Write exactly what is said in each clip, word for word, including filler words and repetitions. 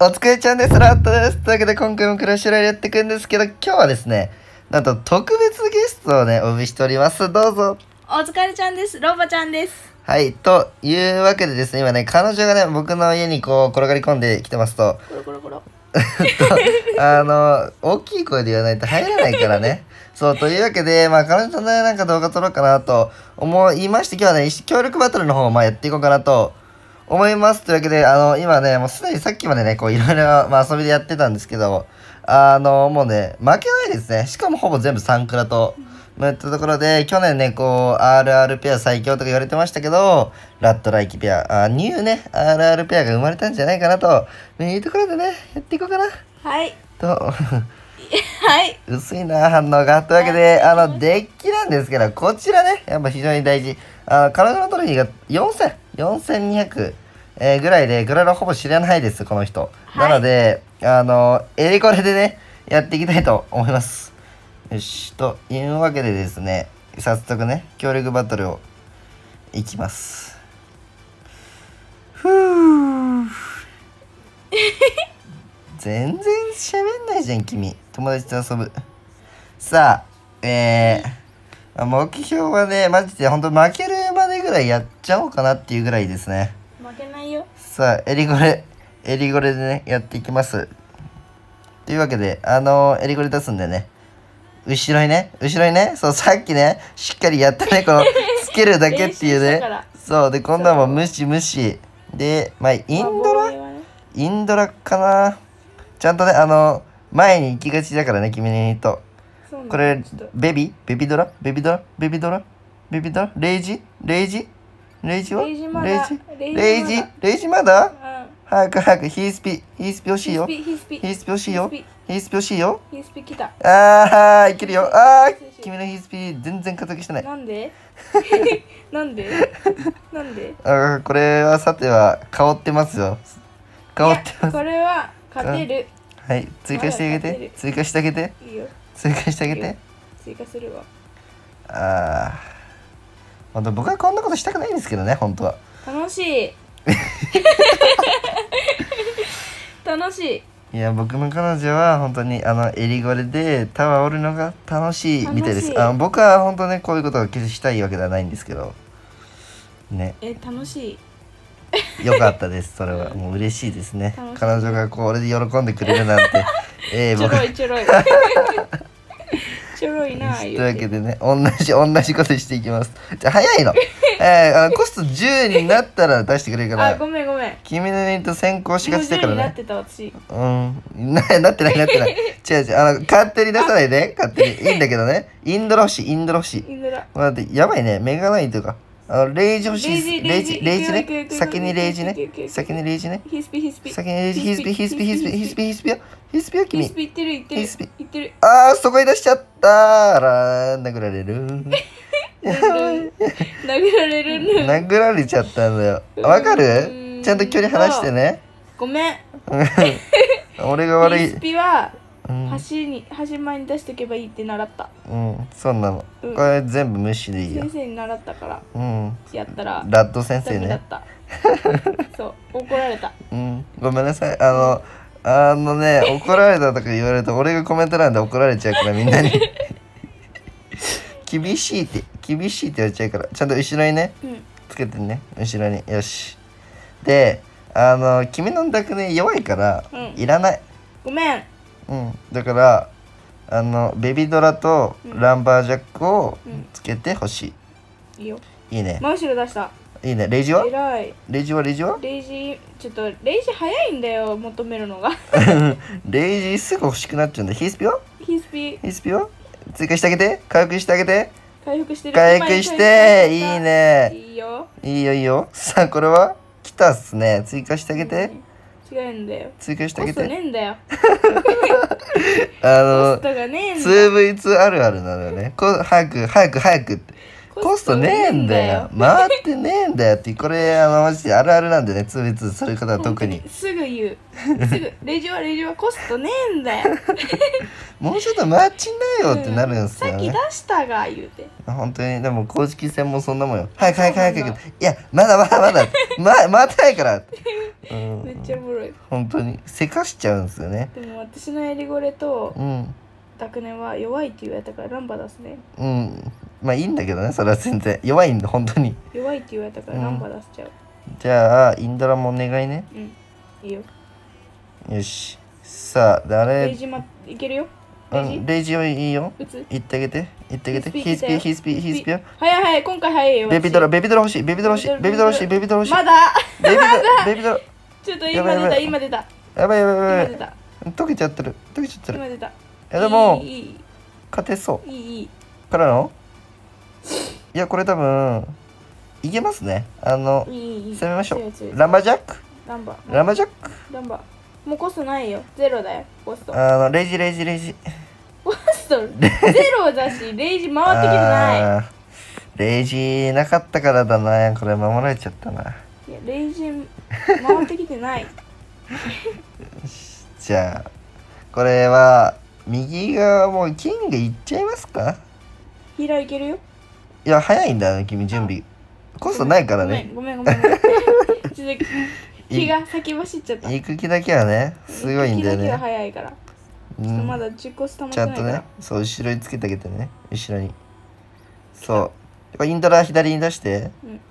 お疲れちゃんです。ラットです。というわけで今回もクラッシュライルやっていくんですけど、今日はですね、なんと特別ゲストをね、お呼びしております。どうぞ。 お疲れちゃんです。ロボちゃんです。 はい、というわけでですね、今ね、彼女がね、僕の家にこう、転がり込んできてますと、 コロコロコロ。 とあの、大きい声で言わないと入らないからね。そう、というわけで、まあ、彼女とね、なんか動画撮ろうかなと思いまして、今日はね、協力バトルの方をまあやっていこうかなと思います。というわけで、あの、今ね、もうすでにさっきまでね、こう、いろいろ、まあ、遊びでやってたんですけど、あの、もうね、負けないですね。しかもほぼ全部サンクラと、まあ、やったところで、去年ね、こう、アールアール ペア最強とか言われてましたけど、ラットライキペア、あ、ニューね、アールアール ペアが生まれたんじゃないかなと、いうところでね、やっていこうかな。 はい。 と、 はい。 薄いな、反応が。というわけで、あの、デッキなんですけど、こちらね、やっぱ非常に大事。あの、彼女のトロフィーがよんせん、よんせんにひゃく、えー、ぐらいで、グララほぼ知らないです、この人。 はい、 なので、あの、エリコレでね、やっていきたいと思います。よし、というわけでですね、早速ね、協力バトルをいきます。ふぅ。全然喋んないじゃん、君。友達と遊ぶ。さあ、えー、目標はね、マジで本当負けるまでぐらいやっちゃおうかなっていうぐらいですね。 負けないよ。 さあ、エリゴレ、エリゴレでね、やっていきます。というわけで、あのー、エリゴレ出すんでね、後ろにね、後ろにね、そう、さっきね、しっかりやったね、この、つけるだけっていうね。そう、で、今度はもう無視無視。で、まあ、インドラ、ね、インドラかな。ちゃんとね、あの、前に行きがちだからね、君にと。これ、ベビーベビドラベビドラベビドラベビドラレイジレイジレイジはレイジレイジレイジレイジまだ、うん、早く早く、ヒースピ、ヒースピ欲しいよ。ヒースピ欲しいよ。ヒースピ欲しいよ。 ヒースピ来た。 あー、いけるよ。あー、君のヒースピ全然活躍してない。 なんでなんでなんであー、これはさては、香ってますよ。香ってます。 これは、勝てる。 はい、追加してあげて。追加してあげて。 いいよ。 追加してあげて。 追加するわ。 ああ。本当僕はこんなことしたくないんですけどね、本当は。 楽しい。楽しい。いや、僕の彼女は本当にあのエリゴレでタワーおるのが楽しいみたいです。あの僕は本当ね、こういうことを決してしたいわけではないんですけど。ね。 え、楽しい。 よかったです。それはもう嬉しいですね。彼女がこれで喜んでくれるなんて。 えー、僕ちょろいちょろい。ちょろいな。というわけでね、同じ同じことしていきます。じゃあ早いの。えー、あのコストじゅうになったら出してくれるから。 あ、ごめんごめん。 君のユニット先行しがちだからね。 なってた私。 うん。ななってないなってない。違う違う、あの勝手に出さないで、勝手にいいんだけどね。インドラ欲しいインドラ欲しい。 インドラ。 待って、やばいね、メガナイトが。あのレイジ欲しい。レイジレイジね。先にレイジね。先にレイジね。 ヒスピヒスピ。 先にレイジヒスピヒスピヒスピヒスピヒスピよ。ヒスピよ君。 ヒスピいってるいってる。ヒスピいってる。 ああ、そこに出しちゃったら殴られる。 殴られる。 殴られちゃったんだよ。わかる？ちゃんと距離離してね。 ごめん。 俺が悪い。 ヒスピは端に端前に出しておけばいいって習った。 うん、そうなの。これ全部無視でいいよ。 先生に習ったから。 うん。 やったら。 ラッド先生ね。 そう、怒られた。 うん、ごめんなさい。あの、あのね、怒られたとか言われると、俺がコメント欄で怒られちゃうから、みんなに。厳しいって、厳しいって言われちゃうから、ちゃんと後ろにね、つけてね、後ろに。よし。で、あの、君のダクね、弱いから、いらない。 ごめん。 うん、だから、あのベビドラとランバージャックをつけてほしい。 いいよ。 いいね。 真後ろ出した。 いいね。レイジは？ 偉い。 レイジはレイジは？ レイジちょっとレイジ早いんだよ求めるのが。 レイジすぐ欲しくなっちゃうんだ。ヒースピは？ ヒースピ。 ヒースピは？追加してあげて。回復してあげて。 回復してる。 回復して。いいね。 いいよ。 いいよいいよ。さあこれは来たっすね。追加してあげて。 違うんだよ。 追加してあげて。 コストねえんだよ。 あの、 コストがねえんだ。 ツーブイツー あるあるなのよね。こう早く早く早くって。 コストねえんだよ。回ってねえんだよって、これ、あの、マジであるあるなんでね、ツービーツー、そういう方は特に。 すぐ言う。すぐ、レジはレジはコストねえんだよ。 もうちょっと回っちんなよってなるんですよさっき出ね。 したが言うて。 本当に、でも公式戦もそんなもんよ。早く早く早く早く。いや、まだまだまだ、ま、回ってないからって。うん、 めっちゃおもろい。 本当に、せかしちゃうんですよね。 でも私のエリゴレとうん。 学年は弱いって言われたからランバ出すね。 うん。まあいいんだけどね、それは全然。弱いんだ、本当に。 弱いって言われたからランバ出しちゃう。 じゃあ、インドラもお願いね。 うん。いいよ。 よし。さあ、誰レイジま、いけるよ。 うん、レイジをいいよ。 打つ言ってあげて。言ってあげて。 ヒヒースピー、 ースピーヒースピー、ヒースピーよ。 早い早い、今回早いよ。 ベビードラ、 私ベビードラ欲しい、ベビードラ欲しい、ベビードラ欲しい、ベビードラ欲しい。 まだベビードラ、ベビードラ。 ちょっと今出た、今出た。 やばいやばいやばい。 今出た。 溶けちゃってる。溶けちゃってる。 今出た。 え、でもいい、いい、 勝てそう。 いい、いい。 からのいや、これ多分、いけますね。あの、 いい、いい。 攻めましょ強い強いうランバージャックランバ。 ランバージャックランバ。もうコストないよ。ゼロだよ、コスト。 あの、レイジレイジレイジ。 コストゼロだし、レイジ回ってきてない。 あーレイジなかったからだな。これ守られちゃったな。 いや、レイジ回ってきてない。 じゃあ、これは、右側もうキングいっちゃいますか？ ヒーラーいけるよ。 いや、早いんだね、君、準備。コストないからね。 ごめん、ごめん、ごめん。ちょっと気が先走っちゃった。 行く気だけはね、すごいんだよ気だけはね。 早いから。 うちょっとまん、 だじゅっコス溜まってちゃないから。 んとね、そう、後ろにつけてあげてね。後ろに。そう。これインドラ左に出して。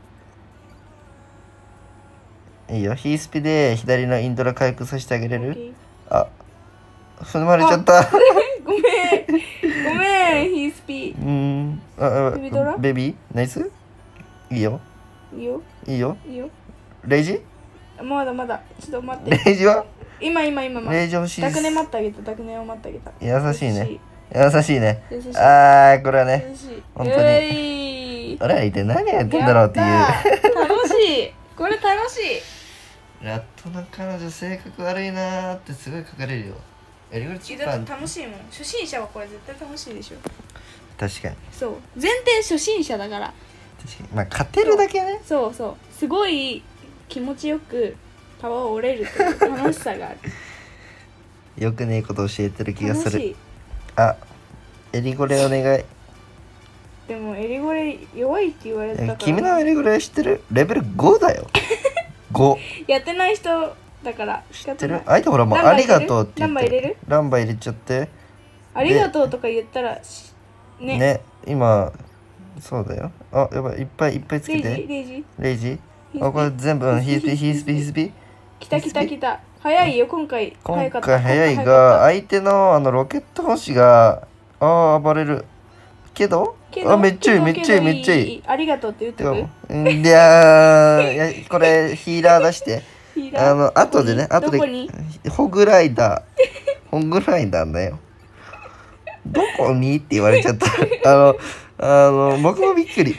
いいよ。ヒースピで左のインドラ回復させてあげれる？ オッケー。 あ、踏まれちゃった。 ごめん。ごめん、ヒースピうーん。ああベビードラベビーナイスいいよ。 ー。いいよ、 いいよ。 いいよ。 レイジまだまだ。ちょっと待って。 レイジは今、今、今、今。 レイジ欲しいです。 ダクネ待ってあげた、ダクネを待ってあげた。 優しいね。優しいね。 優しい。 あー、これはね、 優しい。 本当にに。 俺ら一体何やってんだろうっていう。 やったー楽しい。これ楽しい。 ラットの彼女性格悪いなーってすごい書かれるよ。エリゴルチッパーだって楽しいもん。初心者はこれ絶対楽しいでしょ。 確かに。 そう。前提初心者だから。 確かに。まあ、勝てるだけね。 そうそう。すごい気持ちよく皮を折れるという楽しさがある。 よくねえこと教えてる気がする。 楽しい。 あ、エリゴレお願い。 でもエリゴレ弱いって言われたから。 君のエリゴレ知ってる？レベルごだよ。ご。 やってない人だから仕知ってる？ 方ない。 相手ほらもうありがとうって言ってランバ入れる？ ランバ入れちゃって。 ありがとうとか言ったらしね。 ね、今、そうだよ。あ、やばい、いっぱいいっぱいつレイジけて。 レイジレイジヒースピあ、これ全部、うんヒースピ、ヒースピ、ヒースピ。 来た来た来た。早いよ今回。 今早かった。 回早い今回が、 早かっ相手のあのロケット星が、ああ、暴れる。けどたけどあ、めっちゃいい、 けどめっちゃいい、 けどめっちゃいい。 ありがとうって言ってく。 うんいやー、いやこれヒーラー出して。 ヒーラーあの、後でね、後でどこに、 ホグライダー。ホグライダーだよ。どこにって言われちゃった。あの、あの、僕もびっくり。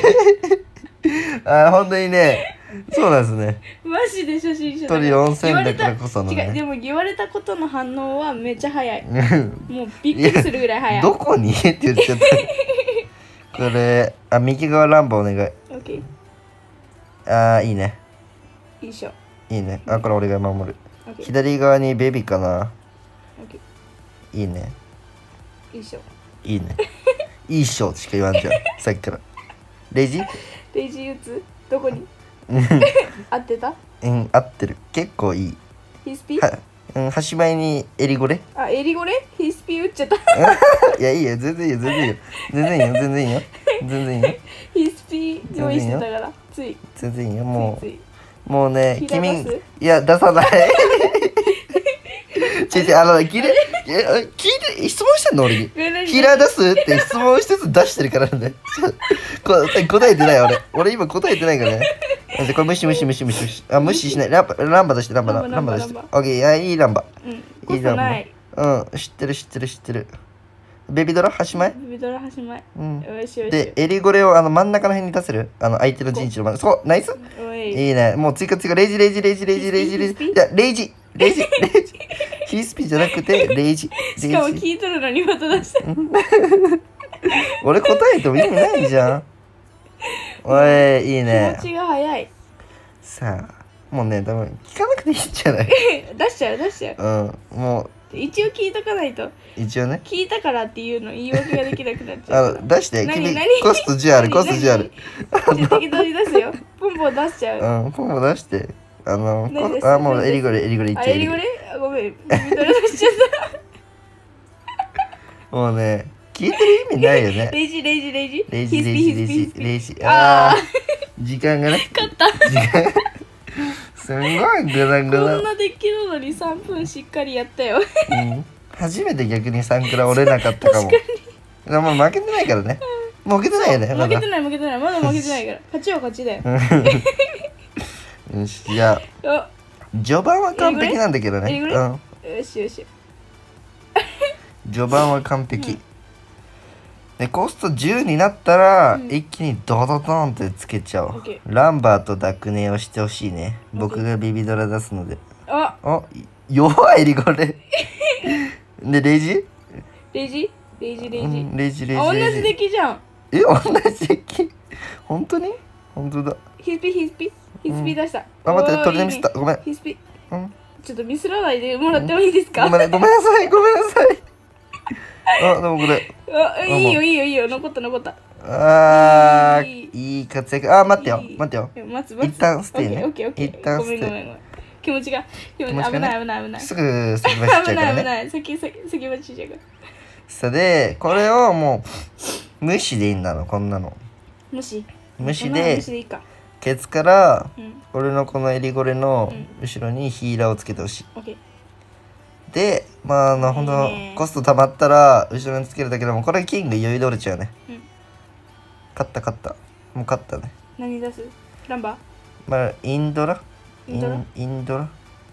あ、本当にね、そうなんですね。 マジで初心者だ鳥よんせんだからこそのね違う、でも言われたことの反応はめっちゃ早い。もうびっくりするぐらい早い。 どこにって言っちゃった。これ、あ、右側ランボお願い。 オッケー。 あー、いいね。 いいっしょ。 いいね。あ、これ俺が守る。 オッケー。 左側にベビーかな。 オッケいいね。 ー。いいっしょ。 いいね。いいっしょしか言わんじゃん。さっきから。レイジレイジ打つどこに合ってたうん、合ってる。結構いい。 ヒスピは、うん、端前にエリゴレあ、エリゴレヒスピ打っちゃった。 いや、いいよ。全然いいよ。全然いいよ。全然いいよ。全然いいよ。全然いいよ。 ヒスピ用意してたから。つい。 全然いいよ。もついつい。 う、もうね、 ヒーラ君、 ー出すいや、出さない。ちょちょ、あの、聞いて、いや聞いて、質問してんの俺に。ヒーラー出すって質問しつつ出してるからね。こ答えてない俺。俺今答えてないからね。じゃあこれ無視無視無視無視無視。あ、無視しない。ランバ、ランバ出して、ランバ、 ランバランバ出して。 ランバオッケー、いや、いいランバ。 うん。コスいいランバトない。。 うん、知ってる知ってる知ってる。ベビドラ端前ビドラ端前。 うん。 よしよし。 で、エリゴレをあの真ん中の辺に出せるあの相手の陣地の真ん中。そう、ナイスおい。 いいね。もう追加追加。レイジレイジレイジレイジレイジレイジ。いや、レイジレイジレイジ。ヒースピじゃなくて、レイジ。 しかも聞いとるのにまた出した。 俺答えても意味ないじゃん。 おいいい気ね持ちが早い。 さあもうね多分聞かなくていいんじゃない出しちゃう出しちゃう。 うんも一応聞いとかないと、 う一応ね聞いたからっていうの言い訳ができなくなっちゃうあから。 の出して君何何コストじゅうあるコストじゅうあるじゃあ適当に出すよ。ポンポン出しちゃう。 うんポンポン出してあの何ですこあもう何ですエリゴレエリゴレいっあ、 ちゃうエリゴレあ、ごめん。ビビドラ出しちゃった。 もうね聞いてる意味ないよねレイジレイジレイジレイジレイジレイジレイジああー時間がね勝った。 時間すんごいグラグこラんなできるのにさんぷんしっかりやったよ。 うん初めて逆にサンクラ折れなかったかもでももう負けてないからねもう負けてないよねまだ負けてない負けてないまだ負けてないから。勝ちは勝ちだよ。 よしじゃああ、 序盤は完璧なんだけどねエリゴレうんよしよし。 序盤は完璧、でコストじゅうになったら、 うん一気にドドドンってつけちゃおう、 オッケランバーとダクネをしてほしいねオッケー僕がビビドラ出すのであ、 あ弱いリゴレでレイジレイジレイジレイジ。 うんレイジレイあ、同ジレイじデッキじゃん。 え同じデッキ本当に本当だヒスピヒスピヒスピ出した。 あ待っておー取りミスったごめんヒスピ。 うんちょっとミスらないでもらってもいいですか。 ごめんごめんなさいごめんなさいあでもこれあ、いいよいいよいいよ残った残った。 あーいいいい活躍あ待ってよいい待ってよ待つ待つ。 一旦ステイねオッケーオッケーオッケー。 一旦ステイごめんごめんごめん。気持ちが気持ち気持ちがね危ない危ない危ない。 すぐ先走っちゃう危からねない危ない。先先先待ちしちゃうから。 さでこれをもう無視でいいんだのこんなの無視。 無視こんなので無視でいいか。 ケツからうん。 俺のこのエリゴレのうん後ろにヒーラーをつけてほしいオッケー。 でまああのほんといいねコスト溜まったら後ろにつけるだけでもこれキング余裕で折れちゃうねうん。 勝った勝ったもう勝ったね何出す？ランバー？ まあインドラインドラインインドラ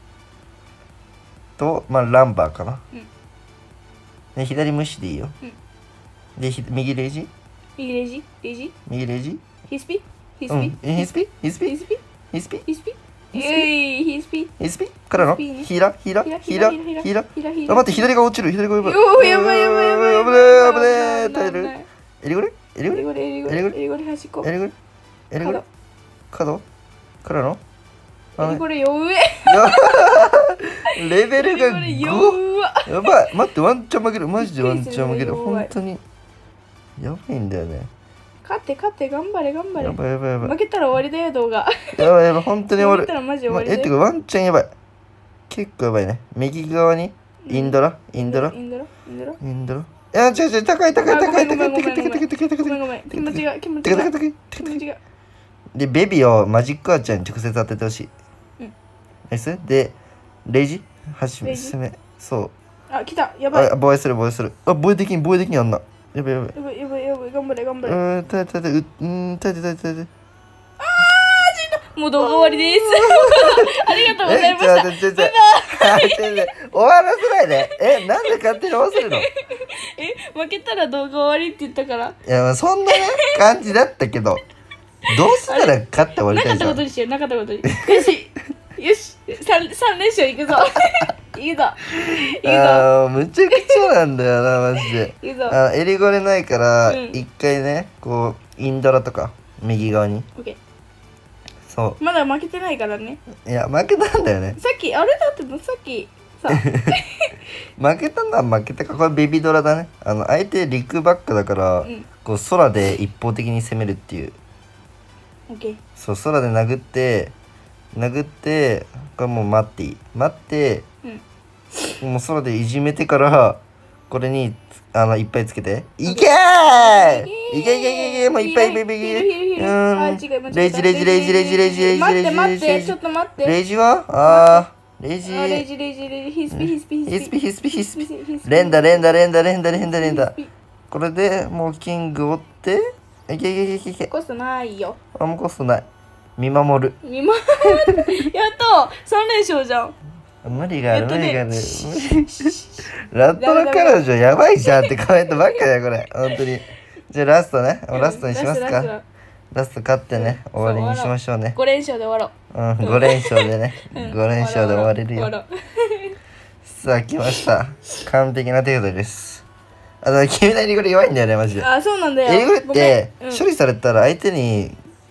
とまあランバーかな、 うんで左無視でいいよ、 うんでひ右レイジ右レイジレイジ右レイジヒスピヒスピうんえヒスピヒスピヒスピヒスピヒスピえいヒスピヒスピからのヒスピねヒーラーヒーラーヒーラーヒーラーヒラヒあ待って左が落ちる左がやばいよーやばいやばいやばいやばい危ねえ危ねえ耐えるエリゴレエリゴレエリゴレエリゴレエリゴレ端っこエリゴレエリゴレ角からのエリゴレ弱えやレベルがエリゴレご弱っやばい待ってワンチャン負けるマジでワンチャン負けるびっくりする本当にやばいんだよね勝って勝って頑張れ頑張れやばいやばいやばい負けたら終わりだよ動画やばいやばい本当に終わる負けたらマジ終まわりだよえってかワンチャンやばい結構やばいね右側にインドラインドラインドラインドラインドラいや違う違う高い高いあ高いごめ高い高いんごめんごめん高い高い高い高いごめんごめん気持ちが気持ちが高い高い高い気持ちがでベビーをマジックアーチャーに直接当ててほしいうんナイスでレイジ始めレイジ進めそうあ来たやばいあ防衛する防衛するあ防衛できん防衛できんあんなやばいやばいやばいやばいやばい頑張れ頑張うれーん耐えて耐えてううーん耐えて耐えて耐えてもう動画終わりですありがとうございましたえちょちょちょちょちょちょ終わらせないでえなんで勝手に終わらせるのいえ負けたら動画終わりって言ったからやまあそんなね感じだったけどどうすたら勝って終わりなかったいじゃんたことにしようなかったことによしよし三三連勝いくぞいくぞいくぞあーむちゃくちゃなんだよなマジでいくぞあエリゴレないからうん一回ねこうインドラとか右側にオッケそーまだ負けてないからねういや負けたんだよねさっきあれだってもうさっきさ負けたのは負けたかこれベビドラだねあの相手陸バックだから、 うんこう空で一方的に攻めるっていうオッケーそう空で殴って殴ってこれもう待っていい待ってうんもう空でいじめてからこれにあのいっぱいつけていけーいけいけいけいけもういっぱいいっぱいいっぱいいっぱいうんレイジレイジレイジレイジレイジレイジ待ってレイジレイジ待ってちょっと待ってレイジはあーレイジあレイジレイジレイジヒスピヒスピヒスピヒスピヒスピヒスピ連打連打連打連打連打連打ヒスピこれでもうキング追っていけいけいけいけいけコストないよあもうコストない見守る見守るやっと三連勝じゃん無理があるえっとね無理があるラットの彼女やばいじゃんってコメントばっかだよこれ本当にじゃあラストねラストにしますかラスト勝ってね終わりにしましょうね五連勝で終わろうんご連勝でねうご連勝で終われるよ終わろうさあ来ました完璧な手札ですあの君のエリゴレ弱いんだよねマジであそうなんだよエリゴレってごめんうん処理されたら相手に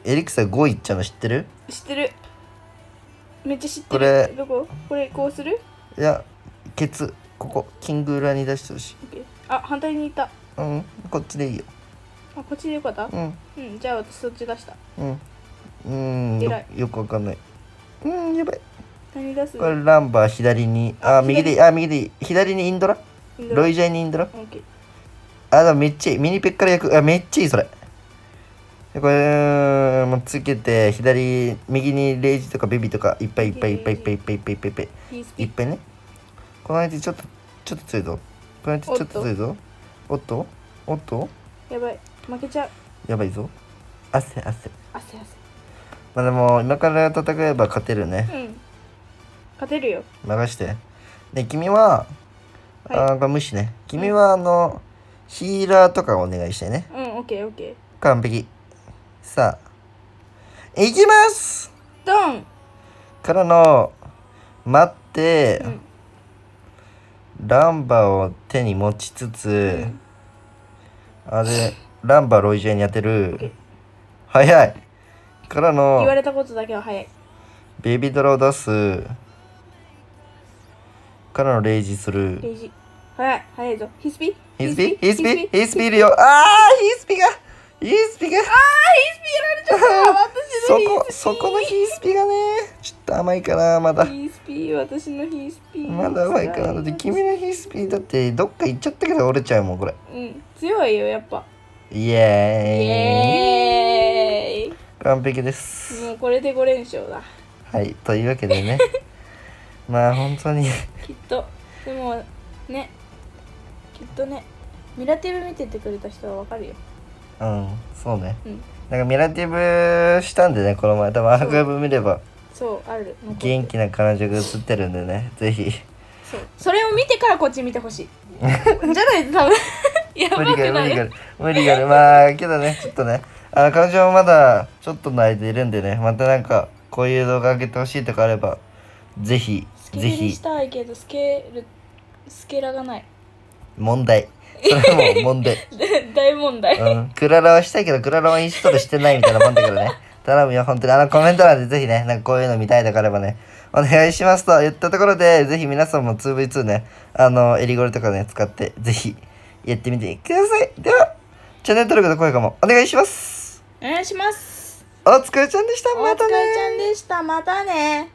エリクサごいっちゃうの知ってる？ 知ってる。めっちゃ知ってる。 これどこ？これこうする？ いやケツここキング裏に出してほしい。 オッケー。あ、反対にいた。 うんこっちでいいよ。 あ、こっちでよかった？ うんうん、じゃあ私そっち出した。 うんうんよ偉いよくわかんない。うんやばい。 何出す？ これランバー左にああ右でいいあ右でいい左にインドラインドラロイジャイにインドラオッケー。 あでもめっちゃいいミニペッから焼くあめっちゃいいそれ。でこれもうつけて左右にレイジとかベビーとかいっぱいいっぱいいっぱいいっぱいいっぱいいっぱいいっぱいいっぱいヒースピいっぱいね。この相手ちょっとちょっと強いぞ。この相手ちょっと強いぞ。おっとおっとやばい。負けちゃう。 やばいぞ。汗汗。 汗汗。 まあでも今から戦えば勝てるね。 うん。勝てるよ。 任してで君は、 はいあーこれ無視ね。君はあの、ヒーラーとかお願いしてね。 うん、オッケーオッケー。 完璧。さあいきますドン。 からの待って、 うん。 ランバーを手に持ちつつ、あれランバーロイジェに当てる。早いから言わのれたことだけは早い。 ベビードラを出すからのレイジする。 レイジ。早い、早いぞ。ヒスピヒスピヒスピヒヒスピいるよ。あーヒスピがヒスピがあー、ヒスピやられちゃった。私そのヒこスピ。 そこのヒスピがねちょっと甘いかなまだヒスピ、私のヒスピ。 まだ甘いかな。だって君のヒスピだってどっか行っちゃったけど折れちゃうもんこれ。 うん、強いよ、やっぱ。 イイエーイエーイ。 完璧です。 もうこれでご連勝だ。 はいというわけでねまあ本当にきっと。でも、ね。きっとね。ミラティブ見ててくれた人はわかるよ。 うんそうねうん。 なんかミラティブしたんでねこの前多分アーカイブ見ればそう、ある。残ってる元気な彼女が映ってるんでねぜひそう。それを見てからこっち見てほしい。じゃないと多分やば無理くなる。 がある無理がある無理があるまあけどねちょっとねあの彼女もまだちょっとの間いるんでねまたなんかこういう動画上げてほしいとかあればぜひスケぜひベにしたいけどスケールスケラがない。 問題それはもう問題大問題。 うんクララはしたいけどクララはインストールしてないみたいなもんだけどね頼むよ本当にあのコメント欄でぜひねなんかこういうの見たいとかあればねお願いしますと言ったところでぜひ皆さんも ツーブイツー ねあのエリゴリとかね使ってぜひやってみてください。ではチャンネル登録と高評価もお願いします。 お願いします。 お疲れちゃんでした。 お疲またねれちゃんでした。またね。